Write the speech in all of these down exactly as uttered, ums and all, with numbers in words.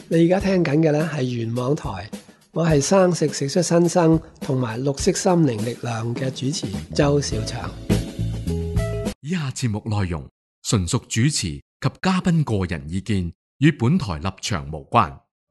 你而家聽緊嘅呢係原網台，我係生食食出新生同埋綠色心靈力量嘅主持周小祥。 以下節目內容純屬主持及嘉賓個人意見，與本台立場無關。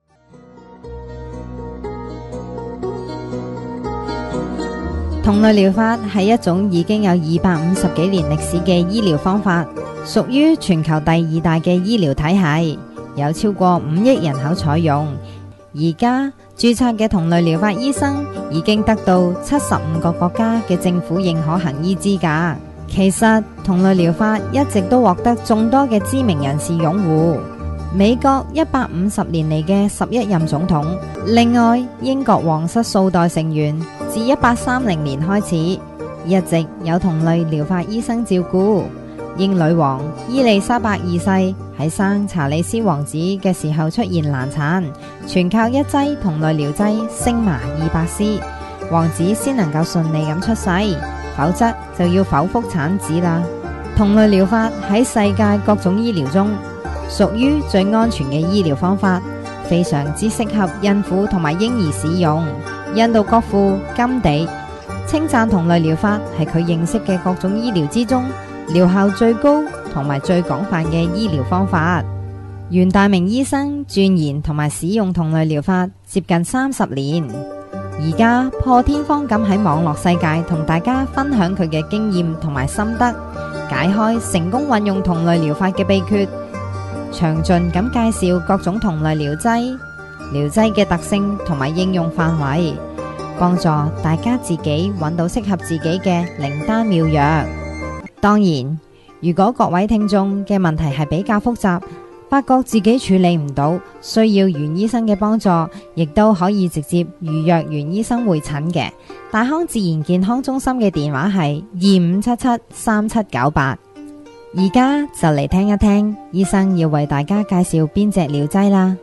同類療法係一種已經有二百五十幾年歷史嘅醫療方法，屬於全球第二大嘅醫療體系，有超過五億人口採用。而家註冊嘅同類療法醫生已經得到七十五個國家嘅政府認可行醫資格。其實同類療法一直都獲得眾多嘅知名人士擁護。美國一百五十年嚟嘅十一任總統，另外英國皇室數代成員自一八三零年開始，一直有同類療法醫生照顧。英女王伊麗莎白二世喺生查理斯王子嘅時候出現難產，全靠一劑同類療劑星麻二百絲，王子先能夠順利咁出世，否則就要剖腹產子啦。同類療法喺世界各種醫療中屬於最安全嘅醫療方法，非常之適合孕婦同埋嬰兒使用。印度國父甘地稱讚同類療法係佢認識嘅各種醫療之中療效最高同埋最廣泛嘅醫療方法。袁大明醫生鑽研同埋使用同類療法接近三十年，而家破天荒咁喺網絡世界同大家分享佢嘅經驗同埋心得，解開成功運用同類療法嘅秘訣，詳盡咁介紹各種同類療劑、療劑嘅特性同埋應用範圍，幫助大家自己揾到適合自己嘅靈丹妙藥。當然，如果各位聽眾嘅問題係比較複雜，發覺自己處理唔到，需要袁醫生嘅幫助，亦都可以直接預約袁醫生會診嘅。大康自然健康中心嘅電話係二五七七三七九八。而家就嚟聽一聽醫生要為大家介紹邊隻療劑啦。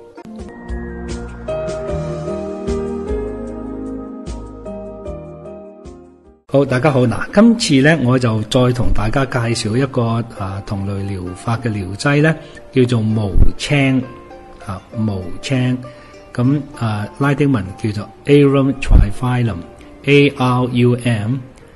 好，大家好。嗱，今次咧我就再同大家介紹一個啊同類療法嘅療劑咧，叫做無青啊無青。咁啊拉丁文叫做 Arum triphyllum，A R U M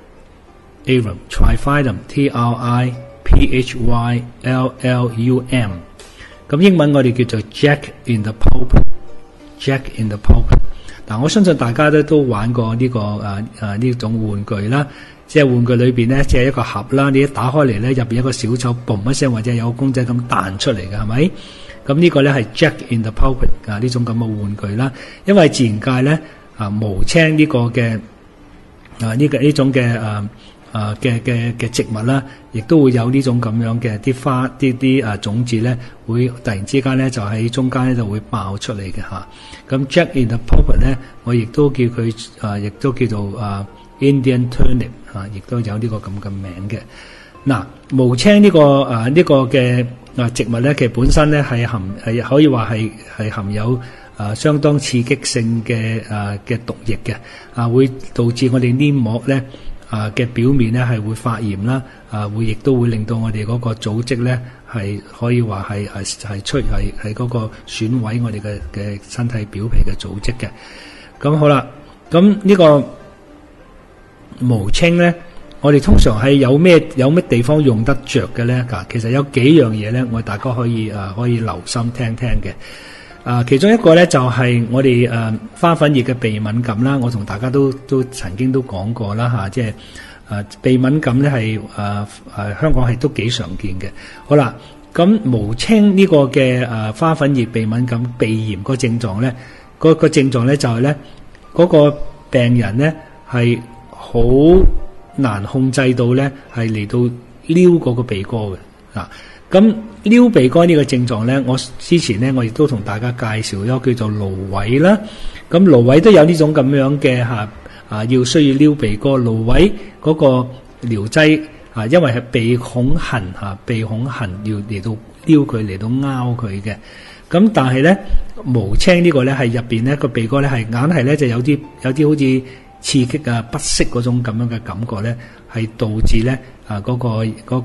Arum triphyllum T R I P H Y L L U M。咁英文我哋叫做 Jack in the Pulpit，Jack in the Pulpit。嗱，我相信大家都都玩過呢、這個誒誒呢種玩具啦，即係玩具裏邊咧，即係一個盒啦，你一打開嚟咧，入邊有個小丑嘣一聲，或者有個公仔咁彈出嚟嘅，係咪？咁呢個咧係 Jack in the Pulpit 啊，呢種咁嘅玩具啦。因為自然界咧啊無青呢個嘅啊呢個呢種嘅誒誒嘅嘅嘅植物啦，亦都會有呢種咁樣嘅啲花啲啲誒種子咧，會突然之間咧就喺中間咧就會爆出嚟嘅嚇。咁 Jack in the Pulpit 咧，我亦都叫佢誒，亦都叫做誒 Indian Turnip 嚇，亦都有呢個咁嘅名嘅。嗱，無青呢個誒呢個嘅誒植物咧，其實本身咧係含係可以話係係含有誒相當刺激性嘅誒嘅毒液嘅，啊會導致我哋黏膜咧啊嘅表面咧係會發炎啦，啊會亦都會令到我哋嗰個組織咧係可以話係係係出係係嗰個損毀我哋嘅嘅身體表皮嘅組織嘅。咁好啦，咁呢個無青咧，我哋通常係有咩有咩地方用得着嘅咧？嗱，其實有幾樣嘢咧，我哋大家可以誒可以留心聽聽嘅。啊，其中一個咧就係、是、我哋誒、呃、花粉葉嘅鼻敏感啦，我同大家都都曾經都講過啦嚇，即係誒鼻敏感咧係誒誒香港係都幾常見嘅。好啦，咁無青呢個嘅誒、呃、花粉葉鼻敏感鼻炎個症狀咧，嗰、那個症狀咧就係咧嗰個病人咧係好難控制到咧係嚟到撩嗰個鼻哥嘅啊。咁撩鼻哥呢個症狀咧，我之前咧我亦都同大家介紹咗叫做蘆葦啦。咁蘆葦都有呢種咁樣嘅吓啊，要需要撩鼻哥。蘆葦嗰個療劑啊，因為係鼻孔痕吓、啊，鼻孔痕要嚟到撩佢嚟到拗佢嘅。咁但係咧無青呢個咧係入邊咧個鼻哥咧係硬係咧就有啲有啲好似刺激啊不適嗰種咁樣嘅感覺咧，係導致咧啊嗰個嗰個。那個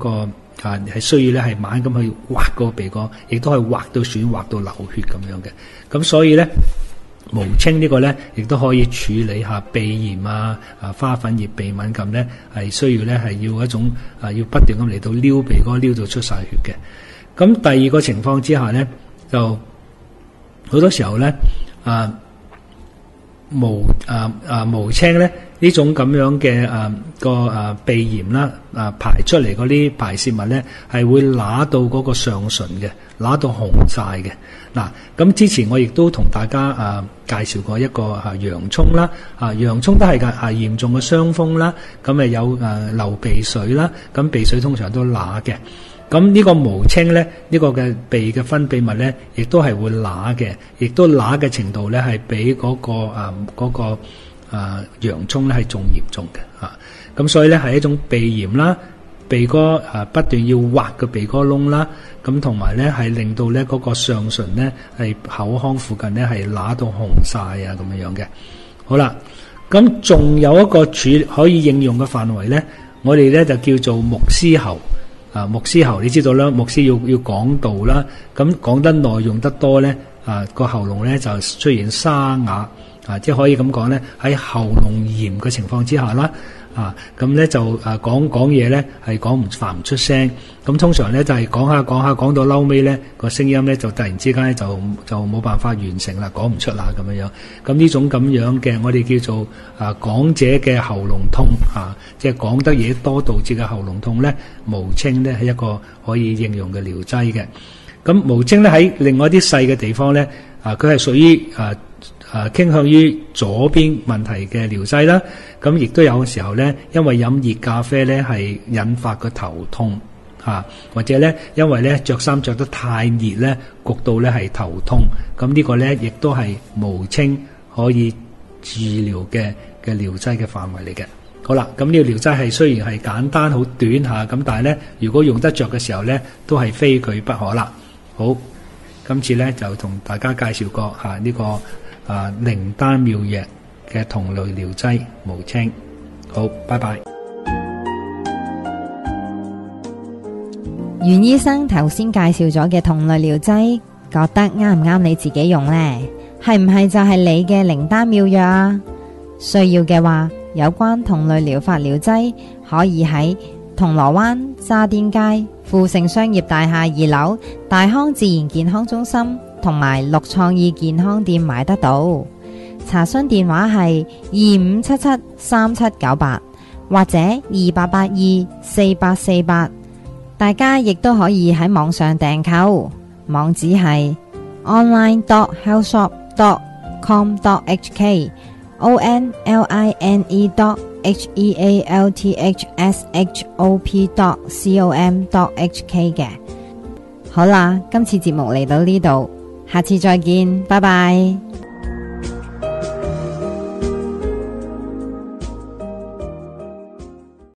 啊，係需要咧係慢咁去挖個鼻哥，亦都係挖到損、挖到流血咁樣嘅。咁所以咧，無清呢個咧，亦都可以處理下鼻炎啊、啊花粉熱、鼻敏感咧，係需要咧係要一種啊，要不斷咁嚟到撩鼻哥，撩到出晒血嘅。咁第二個情況之下咧，就好多時候咧啊。無啊啊無青咧呢種咁樣嘅啊個啊鼻炎啦啊排出嚟嗰啲排泄物咧係會揦到嗰個上唇嘅，揦到紅晒嘅。嗱，咁之前我亦都同大家啊介紹過一個啊洋葱啦，啊洋葱都係噶啊嚴重嘅傷風啦，咁誒有誒流鼻水啦，咁鼻水通常都揦嘅。咁呢個無清咧，呢、呢個嘅鼻嘅分泌物咧，亦都係會揦嘅，亦都揦嘅程度咧係比嗰、嗰個啊嗰、嗰個啊洋葱咧係仲嚴重嘅嚇。咁、啊、所以咧係一種鼻炎啦，鼻哥啊不斷要挖個鼻哥窿啦，咁同埋咧係令到咧嗰個上唇咧係口腔附近咧係揦到紅晒啊咁樣樣嘅。好啦，咁仲有一個處可以應用嘅範圍咧，我哋咧就叫做木獅喉。啊，牧師喉你知道啦，牧師要要講道啦，咁講得耐用得多咧，啊個喉嚨咧就出現沙啞，啊即係可以咁講咧，喺喉嚨炎嘅情況之下啦，啊咁咧就啊講講嘢咧係講唔發唔出聲，咁通常咧就係講下講下講到嬲尾咧個聲音咧就突然之間咧就就冇辦法完成啦，講唔出啦咁樣樣，咁呢種咁樣嘅我哋叫做啊講者嘅喉嚨痛啊，即係講得嘢多導致嘅喉嚨痛咧，無清咧係一個可以應用嘅療劑嘅。咁無清咧喺另外一啲細嘅地方咧，啊佢係屬於啊。啊，傾向於左邊問題嘅療劑啦，咁亦都有時候咧，因為飲熱咖啡咧係引發個頭痛啊，或者咧因為咧着衫着得太熱咧，焗到咧係頭痛，咁呢個咧亦都係無清可以治療嘅嘅療劑嘅範圍嚟嘅。好啦，咁呢個療劑係雖然係簡單好短下，咁但係咧如果用得着嘅時候咧，都係非佢不可啦。好，今次咧就同大家介紹過吓呢個。啊，靈丹妙藥嘅同類療劑無清。好，拜拜。 袁醫生頭先介紹咗嘅同類療劑，覺得啱唔啱你自己用呢？係唔係就係你嘅靈丹妙藥啊？需要嘅話，有關同類療法療劑可以喺銅鑼灣渣甸街富盛商業大廈二樓大康自然健康中心同埋綠創意健康店買得到，查詢電話係二五七七三七九八或者二八八二四八四八，大家亦都可以喺網上訂購，網址係 online dot healthshop dot com dot h k o n l i n e dot h e a l t h s h o p dot com dot h k 嘅。好啦，今次節目嚟到呢度。下次再見，拜拜。